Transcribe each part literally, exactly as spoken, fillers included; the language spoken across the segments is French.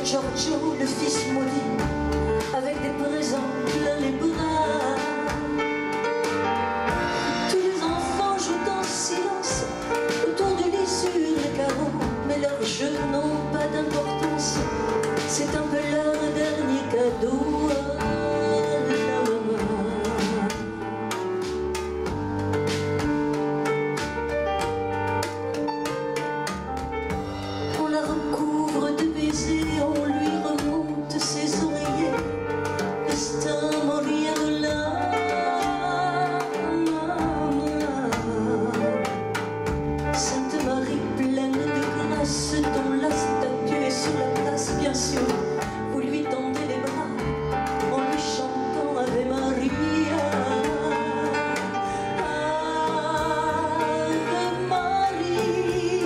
Giorgio, le fils maudit, avec des présents plein les bras. Tous les enfants jouent en silence autour du lit sur les carreaux, mais leurs jeux n'ont pas d'importance, c'est un peu leur dernier cadeau à la maman. On la recouvre de baisers, on lui remonte ses oreillers, destin morir de là. Sainte Marie pleine de grâce, dont la statue est sur la place, bien sûr, vous lui tendez les bras en lui chantant Ave Maria. Ave Maria.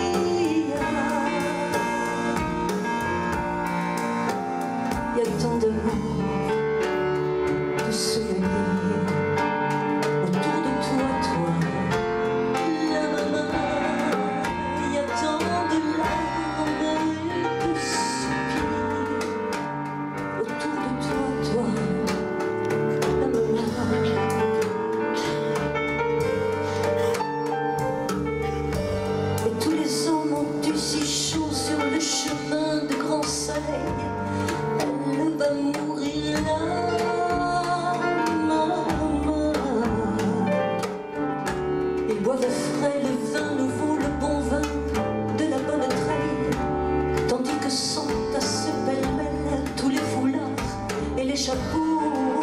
Il y a tant d'amour, de souvenirs autour de toi, toi, la maman. Il y a tant de larmes et de soupirs autour de toi, toi, la maman. Et tous les hommes ont eu si chaud sur le chemin de grand soleil. Elle va mourir là, maman. Ils boivent frais le vin nouveau, le bon vin de la bonne treille, tandis que sont à ce pêle-mêle tous les foulards et les chapeaux.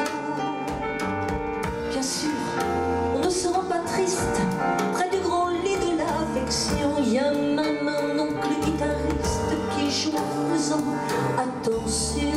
Bien sûr, on ne se rend pas triste près du grand lit de l'affection. Il y a même un oncle guitariste qui joue en faisant attention.